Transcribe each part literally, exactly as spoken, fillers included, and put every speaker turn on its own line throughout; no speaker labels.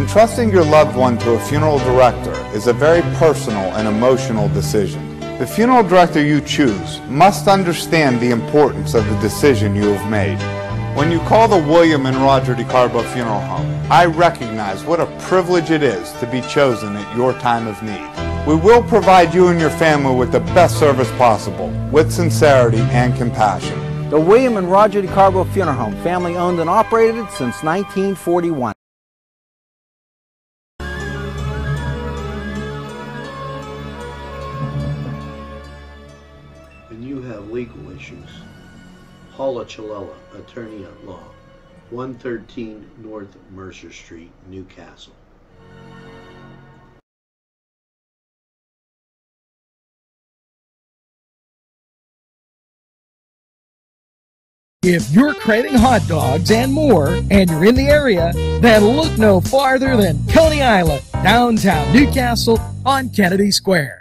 Entrusting your loved one to a funeral director is a very personal and emotional decision. The funeral director you choose must understand the importance of the decision you have made. When you call the William and Roger DeCarbo Funeral Home, I recognize what a privilege it is to be chosen at your time of need. We will provide you and your family with the best service possible, with sincerity and compassion.
The William and Roger DeCarbo Funeral Home, family owned and operated since nineteen forty-one.
And you have legal issues. Paula Chalella, attorney at law, one thirteen North Mercer Street, Newcastle.
If you're craving hot dogs and more, and you're in the area, then look no farther than Coney Island, downtown Newcastle on Kennedy Square.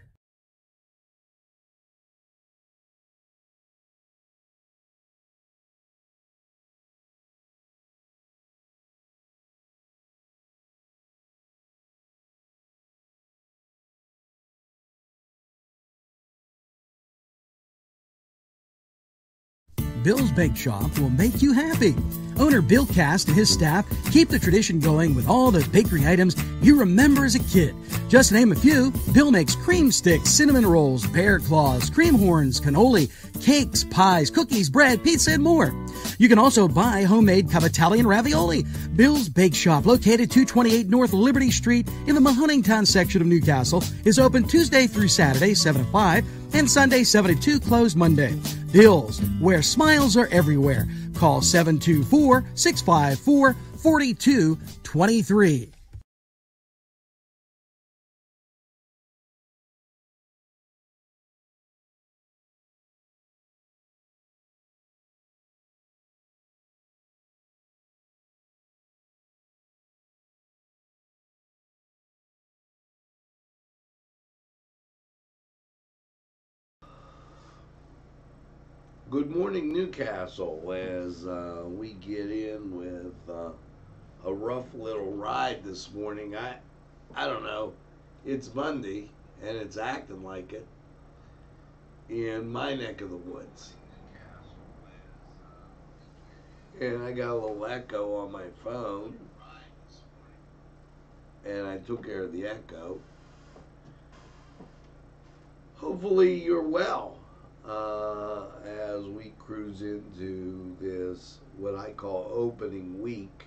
Bill's Bake Shop will make you happy. Owner Bill Cast and his staff keep the tradition going with all the bakery items you remember as a kid. Just to name a few, Bill makes cream sticks, cinnamon rolls, bear claws, cream horns, cannoli, cakes, pies, cookies, bread, pizza, and more. You can also buy homemade cavatelli and ravioli. Bill's Bake Shop, located two twenty-eight North Liberty Street in the Mahoningtown section of Newcastle, is open Tuesday through Saturday, seven to five, and Sunday, seven to two, closed Monday. Bill's, where smiles are everywhere. Call seven two four, six five four, four two two three.
Good morning, Newcastle, as uh, we get in with uh, a rough little ride this morning. I, I don't know, it's Monday, and it's acting like it in my neck of the woods. And I got a little echo on my phone, and I took care of the echo. Hopefully you're well. Uh, as we cruise into this, what I call opening week.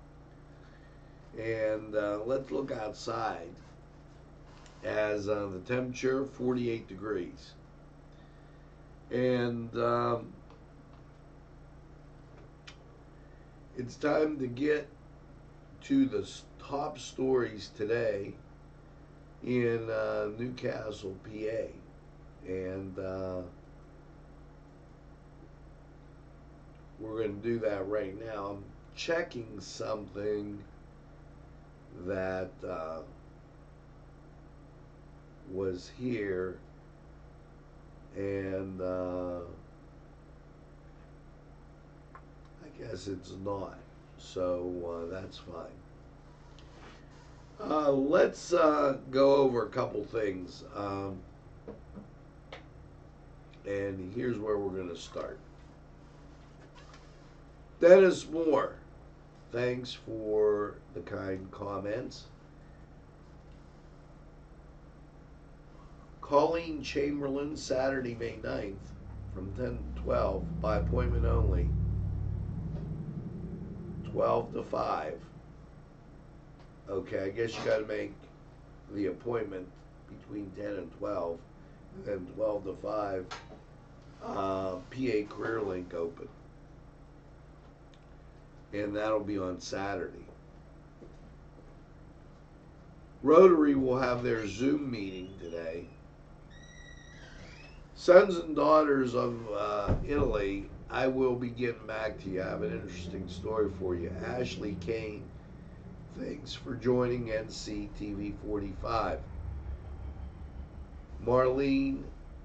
And uh, let's look outside, as uh, the temperature forty-eight degrees. And um, it's time to get to the top stories today in uh, Newcastle, P A. And uh, we're going to do that right now. I'm checking something that uh, was here, and uh, I guess it's not, so uh, that's fine. Uh, let's uh, go over a couple things. Um, And here's where we're going to start. Dennis Moore, thanks for the kind comments. Colleen Chamberlain, Saturday, May ninth, from ten to twelve, by appointment only, twelve to five. Okay, I guess you got to make the appointment between ten and twelve, and then twelve to five. Uh, P A Career Link open, and that'll be on Saturday. Rotary will have their Zoom meeting today. Sons and Daughters of uh, Italy, I will be getting back to you. I have an interesting story for you. Ashley Kane, thanks for joining N C T V forty-five. Marlene,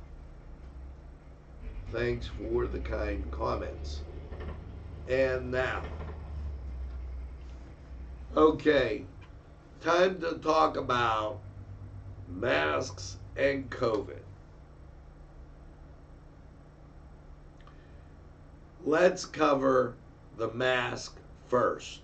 thanks for the kind comments. And now, okay, time to talk about masks and COVID. Let's cover the mask first.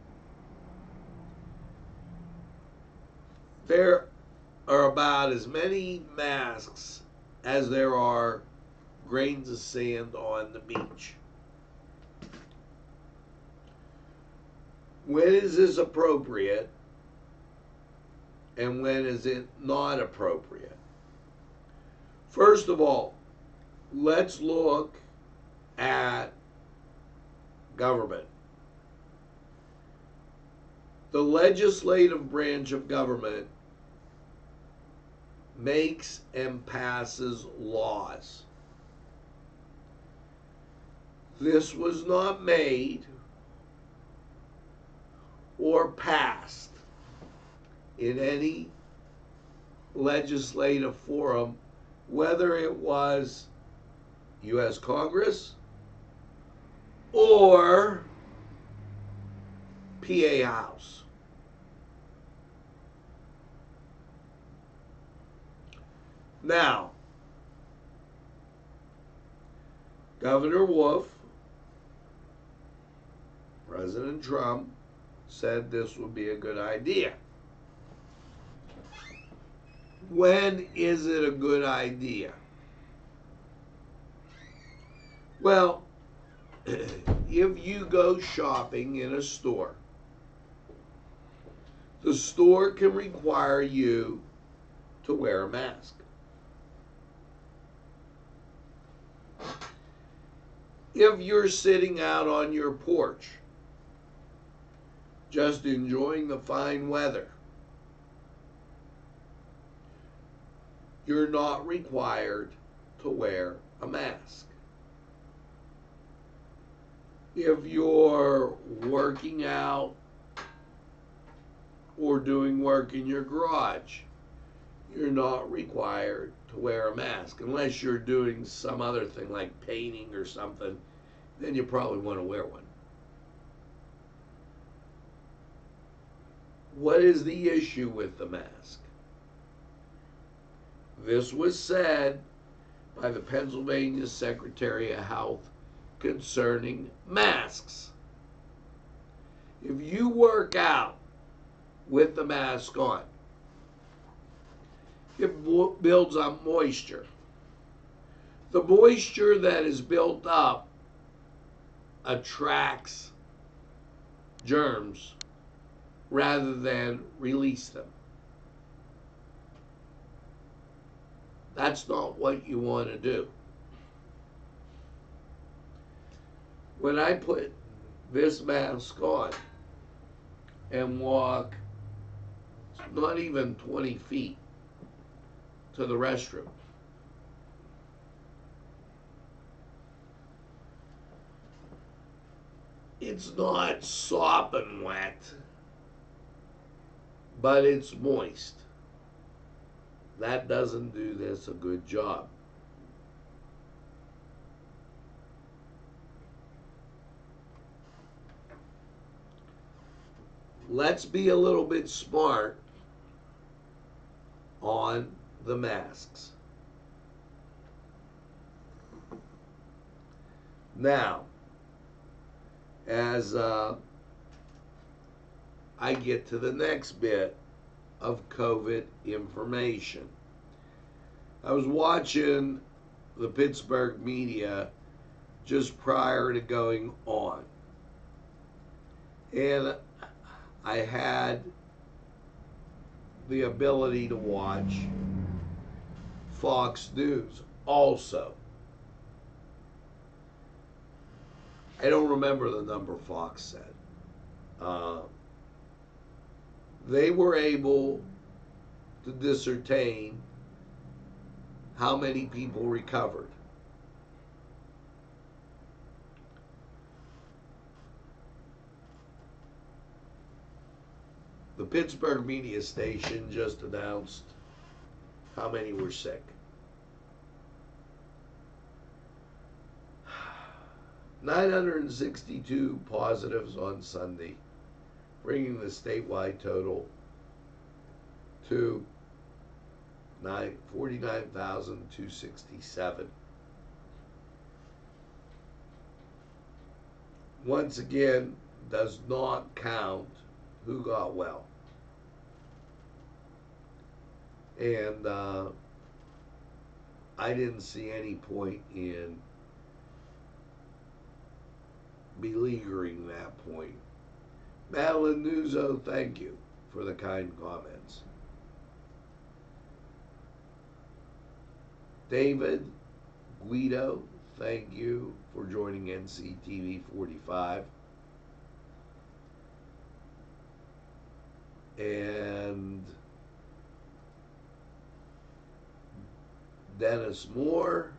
There are about as many masks as there are grains of sand on the beach. When is this appropriate and when is it not appropriate? First of all, let's look at government. The legislative branch of government makes and passes laws. This was not made or passed in any legislative forum, whether it was U S Congress or P A House. Now, Governor Wolf, President Trump, said this would be a good idea. When is it a good idea? Well, if you go shopping in a store, the store can require you to wear a mask. If you're sitting out on your porch, just enjoying the fine weather, you're not required to wear a mask. If you're working out or doing work in your garage, you're not required to wear a mask. Unless you're doing some other thing like painting or something, then you probably want to wear one. What is the issue with the mask? This was said by the Pennsylvania Secretary of Health concerning masks. If you work out with the mask on, it builds up moisture. The moisture that is built up attracts germs rather than release them. That's not what you want to do. When I put this mask on and walk not even twenty feet to the restroom, it's not sopping wet, but it's moist. That doesn't do this a good job. Let's be a little bit smart on the masks. Now, as uh, I get to the next bit of COVID information, I was watching the Pittsburgh media just prior to going on, and I had the ability to watch Fox News also. I don't remember the number Fox said. Uh, they were able to discern how many people recovered. The Pittsburgh media station just announced how many were sick. nine hundred sixty-two positives on Sunday, bringing the statewide total to forty-nine thousand two hundred sixty-seven. Once again, does not count who got well. And uh, I didn't see any point in beleaguering that point. Madeline Nuzzo, thank you for the kind comments. David Guido, thank you for joining N C T V forty-five. And Dennis Moore,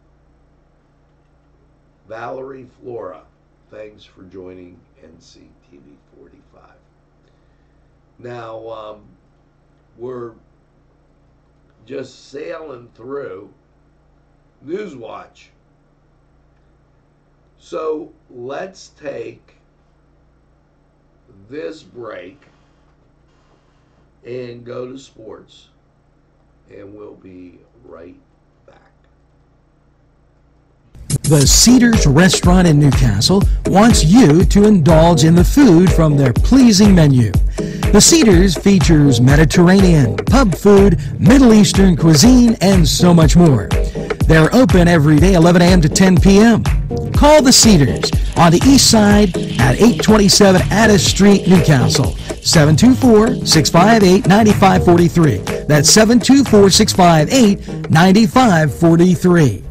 Valerie Flora, thanks for joining N C T V forty-five. Now, um, we're just sailing through Newswatch. So let's take this break and go to sports, and we'll be right back.
The Cedars Restaurant in Newcastle wants you to indulge in the food from their pleasing menu. The Cedars features Mediterranean, pub food, Middle Eastern cuisine, and so much more. They're open every day, eleven a m to ten p m Call the Cedars on the east side at eight twenty-seven Addis Street, Newcastle. seven two four, six five eight, nine five four three. That's seven two four, six five eight, nine five four three.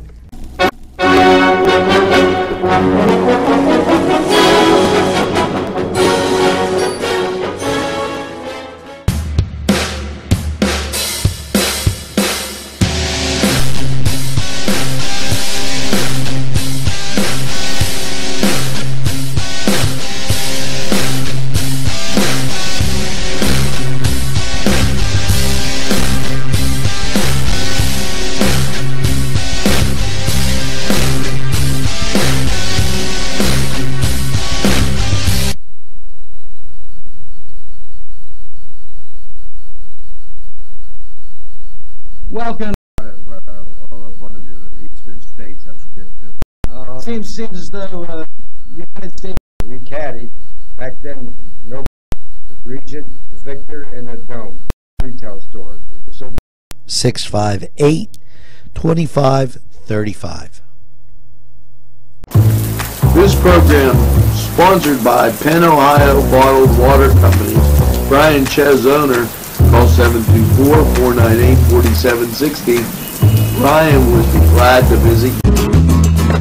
Welcome. Uh, one of the eastern states, I forget the. Uh, seems seems as though uh, United States we caddied back then. No, the Regent, the Victor, and the Dome retail stores. So
six five eight, two five three five.
This program sponsored by Penn Ohio Bottled Water Company. Brian Ches, owner. Call seven two four, four nine eight, four seven six zero. Ryan would be glad to visit you.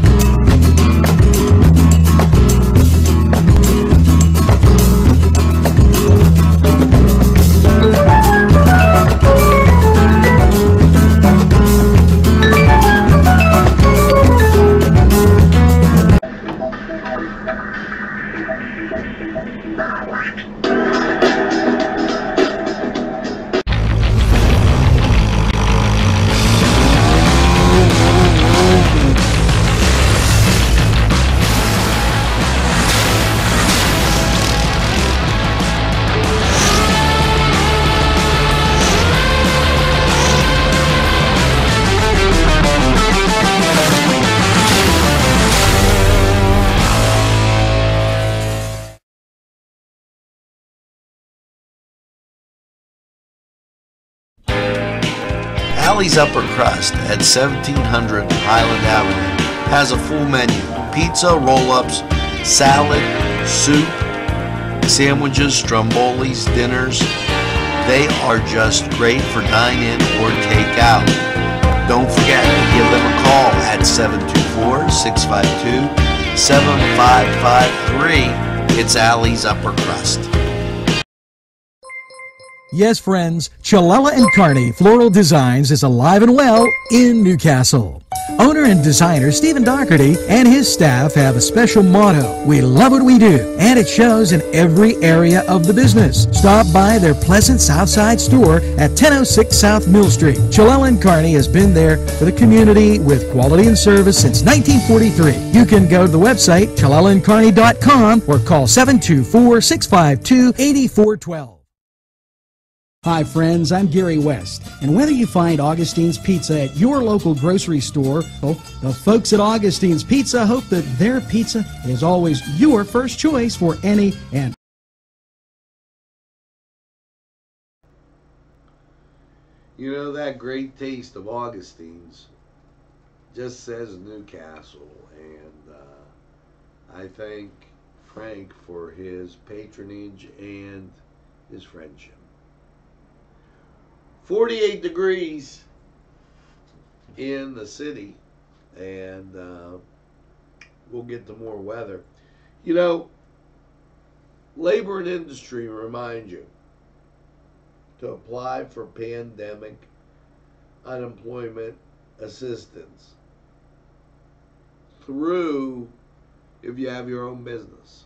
Allie's Upper Crust at seventeen hundred Highland Avenue has a full menu: pizza, roll-ups, salad, soup, sandwiches, strombolis, dinners. They are just great for dine-in or take-out. Don't forget to give them a call at seven two four, six five two, seven five five three. It's Allie's Upper Crust.
Yes, friends, Chalella and Carney Floral Designs is alive and well in Newcastle. Owner and designer Stephen Doherty and his staff have a special motto: we love what we do, and it shows in every area of the business. Stop by their pleasant Southside store at ten oh six South Mill Street. Chalella and Carney has been there for the community with quality and service since nineteen forty-three. You can go to the website chalella and carney dot com or call seven two four, six five two, eight four one two. Hi friends, I'm Gary West, and whether you find Augustine's Pizza at your local grocery store, the folks at Augustine's Pizza hope that their pizza is always your first choice for any and
You know, that great taste of Augustine's just says Newcastle, and uh, I thank Frank for his patronage and his friendship. forty-eight degrees in the city, and uh, we'll get to more weather. You know, labor and industry remind you to apply for pandemic unemployment assistance through, if you have your own business.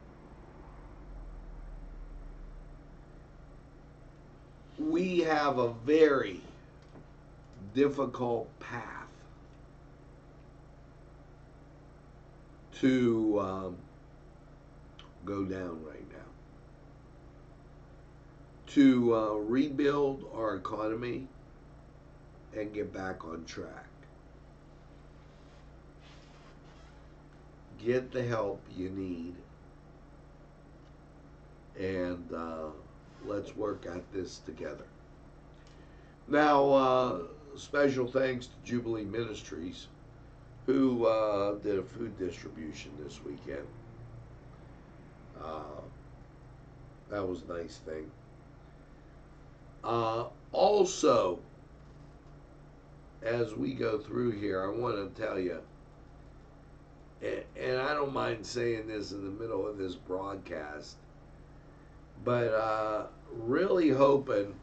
We have a very difficult path to um, go down right now. To uh, rebuild our economy and get back on track. Get the help you need, and uh, let's work at this together. Now, uh, special thanks to Jubilee Ministries, who uh, did a food distribution this weekend. Uh, that was a nice thing. Uh, also, as we go through here, I want to tell you, and, and I don't mind saying this in the middle of this broadcast, but uh, really hoping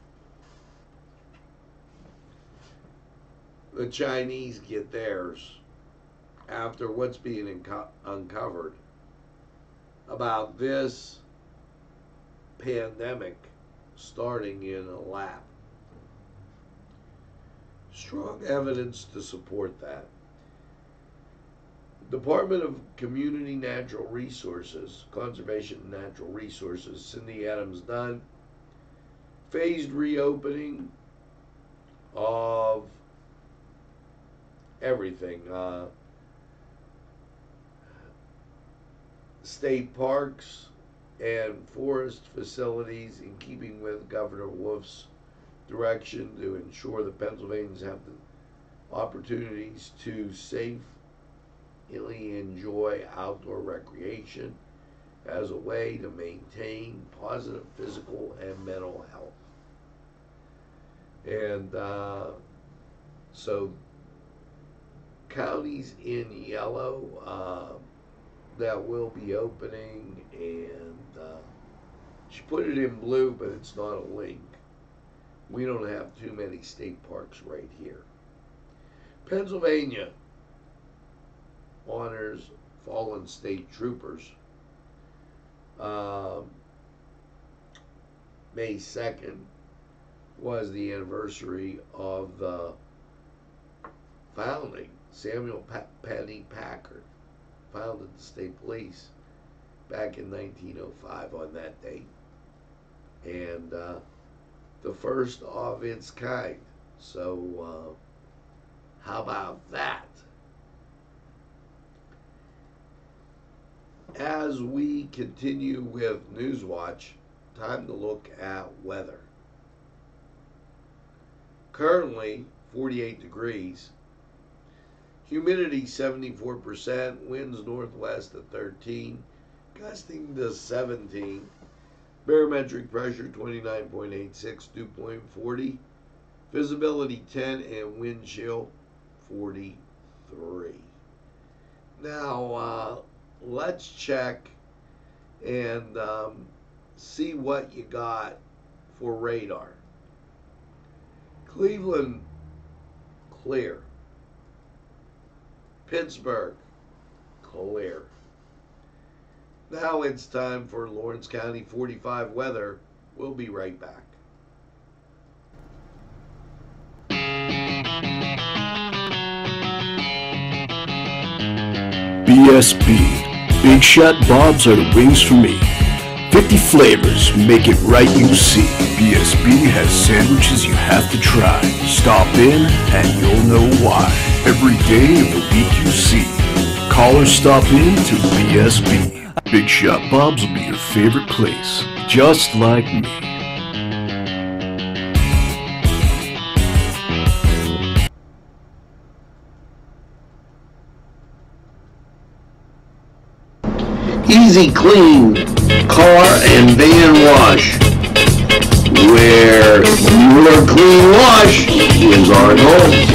the Chinese get theirs after what's being unco- uncovered about this pandemic starting in a lab. Strong evidence to support that. Department of Community Natural Resources, Conservation and Natural Resources, Cindy Adams Dunn, phased reopening of everything. Uh, state parks and forest facilities in keeping with Governor Wolf's direction to ensure that Pennsylvanians have the opportunities to safely enjoy outdoor recreation as a way to maintain positive physical and mental health. And uh, so counties in yellow uh, that will be opening, and uh, she put it in blue, but it's not a link. We don't have too many state parks right here. Pennsylvania honors fallen state troopers. Uh, May second was the anniversary of the founding. Samuel pa- Penny Packard founded the state police back in nineteen oh five on that date. And uh, the first of its kind. So, uh, how about that? As we continue with Newswatch, time to look at weather. Currently, forty-eight degrees. Humidity seventy-four percent. Winds northwest at thirteen. Gusting to seventeen. Barometric pressure twenty-nine point eight six, dew point forty. Visibility ten and wind chill forty-three. Now, uh, let's check and um, see what you got for radar. Cleveland, clear. Pittsburgh, clear. Now it's time for Lawrence County forty-five weather. We'll be right back.
B S B. Big Shot Bobs are the wings for me. fifty flavors make it right, you see. B S B has sandwiches you have to try. Stop in and you'll know why. Every day of the week you see. Call or stop in to B S B. Big Shot Bob's will be your favorite place, just like me.
Easy Clean Car and Van Wash, where your clean wash is our goal.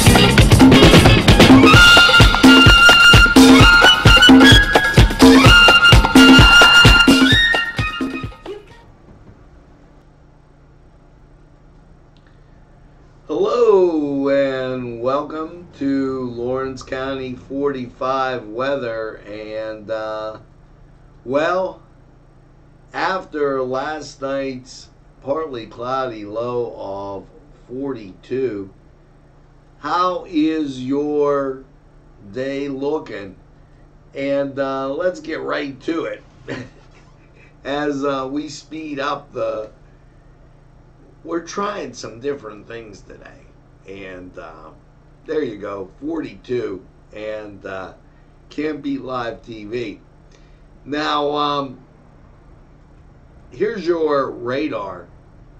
Hello and welcome to Lawrence County forty-five weather, and uh, well, after last night's partly cloudy low of forty-two, how is your day looking? And uh, let's get right to it as uh, we speed up the we're trying some different things today, and uh, there you go, forty-two, and uh, can't beat live T V. Now, um, here's your radar.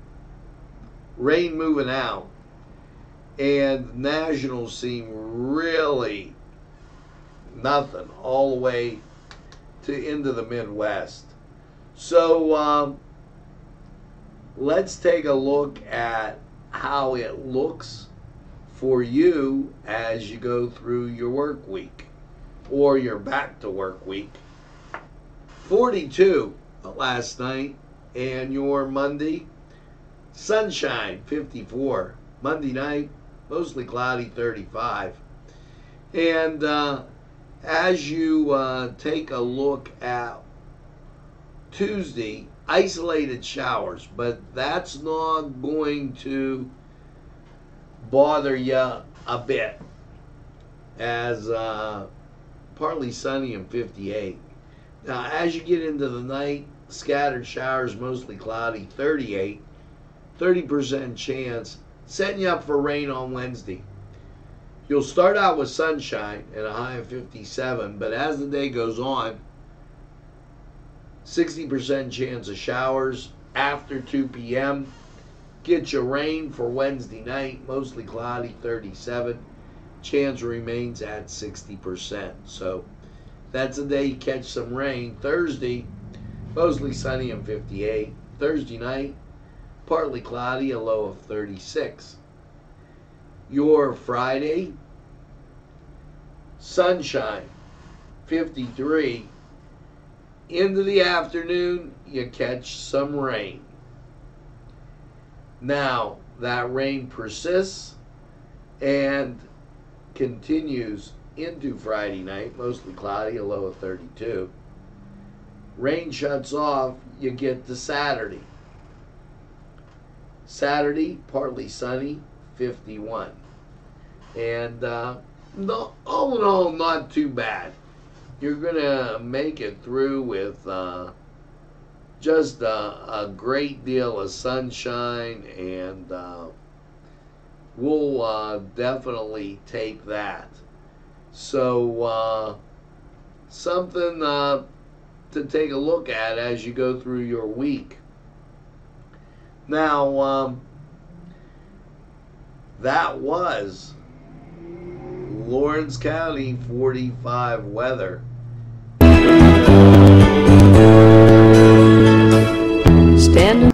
Rain moving out, and Nationals seem really nothing all the way to into the Midwest. So, um, let's take a look at how it looks for you as you go through your work week or your back to work week. forty-two last night, and your Monday, sunshine, fifty-four. Monday night, mostly cloudy, thirty-five. And uh, as you uh, take a look at Tuesday, isolated showers, but that's not going to bother you a bit, as uh, partly sunny and fifty-eight. Now, as you get into the night, scattered showers, mostly cloudy, thirty-eight, thirty percent chance, setting you up for rain on Wednesday. You'll start out with sunshine and a high of fifty-seven, but as the day goes on, sixty percent chance of showers after two p m Get your rain for Wednesday night, mostly cloudy, thirty-seven. Chance remains at sixty percent. So that's the day you catch some rain. Thursday, mostly sunny and fifty-eight. Thursday night, partly cloudy, a low of thirty-six. Your Friday, sunshine, fifty-three. Into the afternoon, you catch some rain. Now, that rain persists and continues into Friday night, mostly cloudy, a low of thirty-two. Rain shuts off, you get to Saturday. Saturday, partly sunny, fifty-one. And uh, no, all in all, not too bad. You're going to make it through with uh, just a, a great deal of sunshine, and uh, we'll uh, definitely take that. So, uh, something uh, to take a look at as you go through your week. Now, um, that was Lawrence County forty-five weather.
Standing.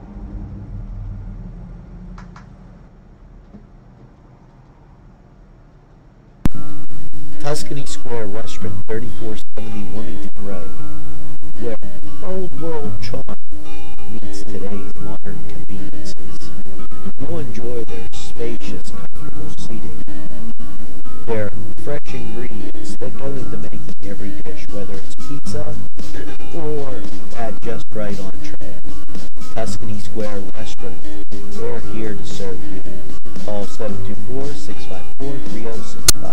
Tuscany Square Restaurant, thirty-four seventy Wilmington Road, where old world charm meets today's modern conveniences. You'll enjoy their spacious, comfortable seating, their fresh ingredients that go into making every dish, whether it's pizza or that just right entree. Tuscany Square Restaurant, they're here to serve you. Call seven two four, six five four, three oh six five.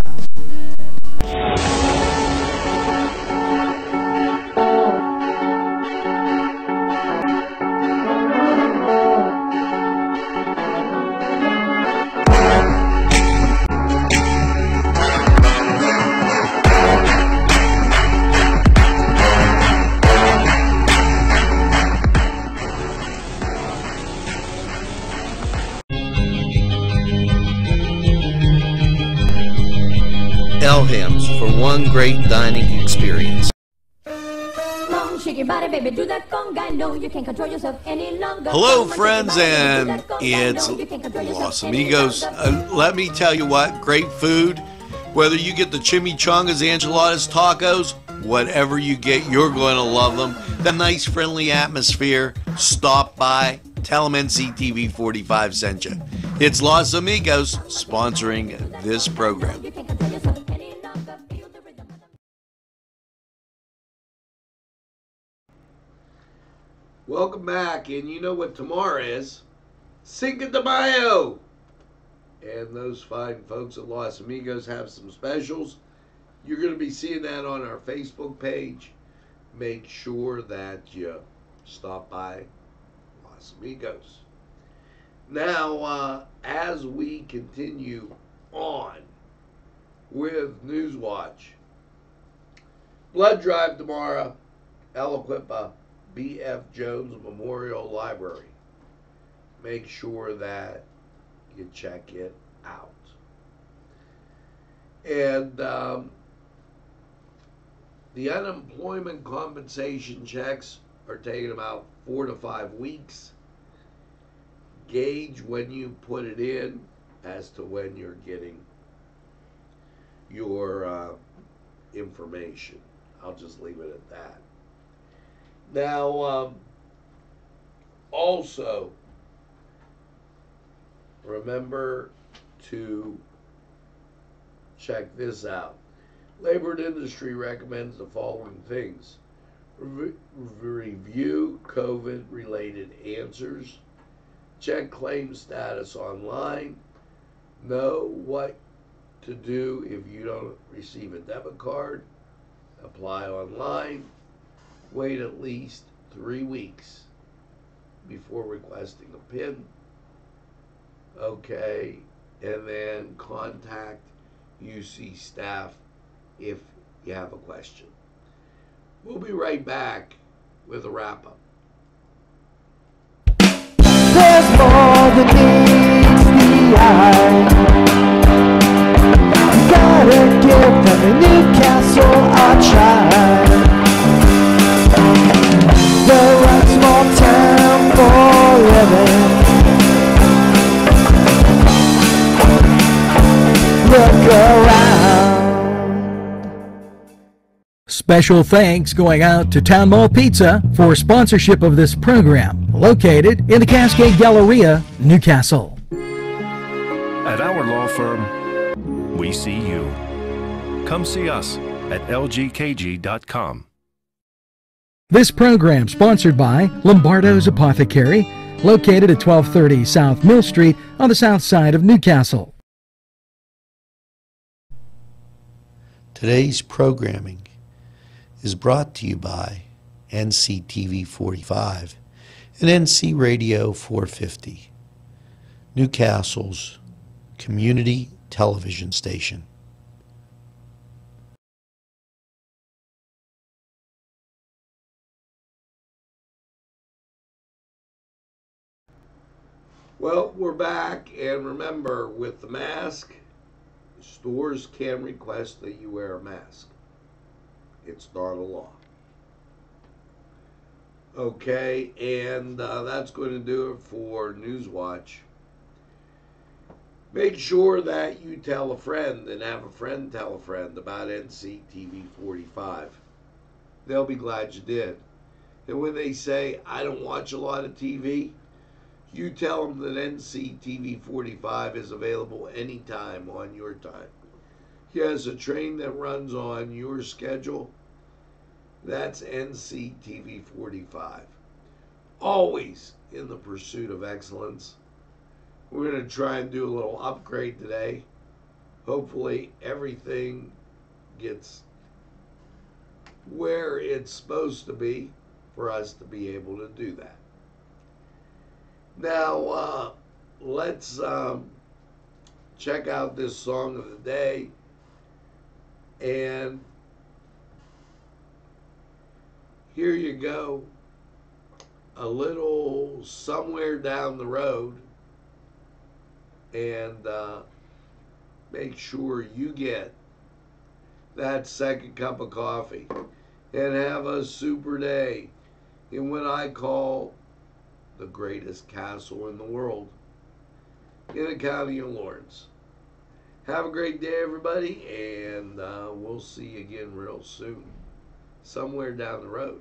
Elham's for one great dining experience.
Shake your body, baby, do that conga. No, you can't control yourself any longer.
Hello, friends, and it's Los Amigos. Uh, let me tell you what, great food. Whether you get the chimichangas, enchiladas, tacos, whatever you get, you're going to love them. The nice, friendly atmosphere. Stop by. Tell them N C T V forty-five sent you. It's Los Amigos sponsoring this program.
Welcome back, and you know what tomorrow is? Cinco de Mayo! And those fine folks at Los Amigos have some specials. You're going to be seeing that on our Facebook page. Make sure that you stop by Los Amigos. Now, uh, as we continue on with Newswatch, blood drive tomorrow, El Equipa, B F Jones Memorial Library. Make sure that you check it out. And um, the unemployment compensation checks are taking about four to five weeks. Gauge when you put it in as to when you're getting your uh, information. I'll just leave it at that. Now, um, also, remember to check this out. Labor and Industry recommends the following things. Re- review COVID-related answers. Check claim status online. Know what to do if you don't receive a debit card. Apply online. Wait at least three weeks before requesting a PIN. Okay, and then contact U C staff if you have a question. We'll be right back with a wrap-up.
There's more than meets the eye. Gotta give them a Newcastle a try. They're a small town for living. Look around.
Special thanks going out to Town Mall Pizza for sponsorship of this program, located in the Cascade Galleria, Newcastle.
At our law firm, we see you. Come see us at L G K G dot com.
This program sponsored by Lombardo's Apothecary, located at twelve thirty South Mill Street on the south side of Newcastle.
Today's programming is brought to you by N C T V forty-five and N C Radio four fifty, Newcastle's community television station.
Well, we're back, and remember, with the mask, stores can request that you wear a mask. It's not a law. Okay, and uh, that's going to do it for Newswatch. Make sure that you tell a friend and have a friend tell a friend about N C T V forty-five. They'll be glad you did. And when they say, I don't watch a lot of T V, you tell them that N C T V forty-five is available anytime on your time. Yes, a train that runs on your schedule, that's N C T V forty-five. Always in the pursuit of excellence. We're going to try and do a little upgrade today. Hopefully everything gets where it's supposed to be for us to be able to do that. Now, uh, let's um, check out this song of the day. And here you go. A little Somewhere Down the Road. And uh, make sure you get that second cup of coffee and have a super day in what I call the greatest castle in the world, in the county of Lawrence. Have a great day, everybody, and uh, we'll see you again real soon, somewhere down the road.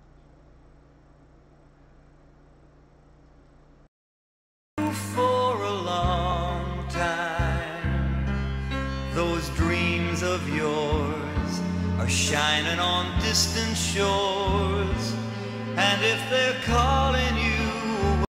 For a long time, those dreams of yours are shining on distant shores, and if they're caught